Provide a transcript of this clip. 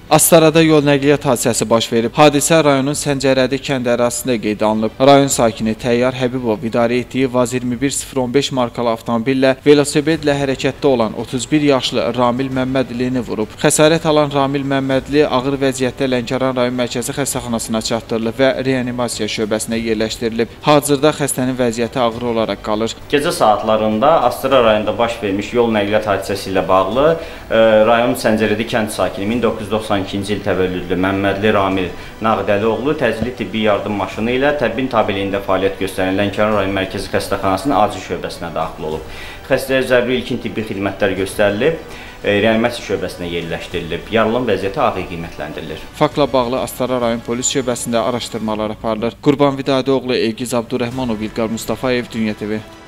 Astarada yol nəqliyyat hadisəsi baş verib. Hadisə rayonun Səncərədi kənd ərazisində qeydə alınıb. Rayon sakini Təyyar Həbibov idarə etdiyi VAZ 21015 markalı avtomobillə velosipedlə hərəkətdə olan 31 yaşlı Ramil Məmmədlini vurub. Xəsarət alan Ramil Məmmədli ağır vəziyyətdə Lənkəran rayon mərkəzi xəstəxanasına çatdırılıb və reanimasiya şöbəsinə yerləşdirilib. Hazırda xəstənin vəziyyəti ağır olaraq qalır. Gecə saatlarında Astara rayonunda baş vermiş yol nəqliyyat hadisəsi ilə bağlı rayon Səncərədi kənd sakini 1992-ci il təvəllüdlü Məmmədli Ramil Nağdəlioğlu təcili tibbi yardım maşını ilə təbbin tabeliyində fəaliyyət göstərən Lənkəran rayon mərkəzi xəstəxanasının acil şöbəsinə daxil olub. Xəstəyə zəruri ilkin tibbi xidmətlər göstərilib, reanimasiya şöbəsinə yerləşdirilib. Yaralının vəziyyəti ağır qiymətləndirilir. Faktla bağlı Astara rayon polis şöbəsində araşdırmalar aparılır. Qurban Vidadioğlu, Elgiz Abdurrəhmanov, İlqar Mustafayev, Dünya TV.